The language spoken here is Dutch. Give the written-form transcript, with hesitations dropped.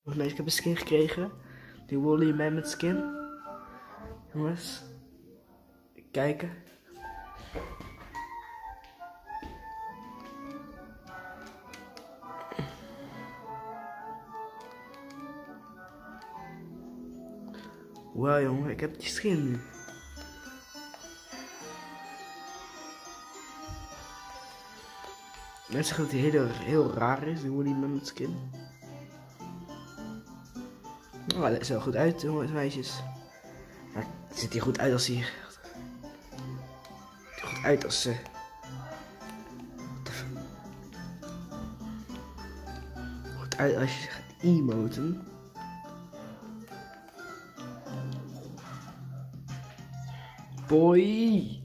Nee, ik heb een skin gekregen. Die Woolly Mammoth skin. Jongens. Kijken. Wauw jongen, ik heb die skin nu. Mensen zeggen dat hij heel raar is, die Woolly Mammoth skin. Oh, dat is wel goed uit, jongens en meisjes. Maar het ziet hier goed uit als hij... goed uit als ze... goed uit als je gaat emoten. Boy!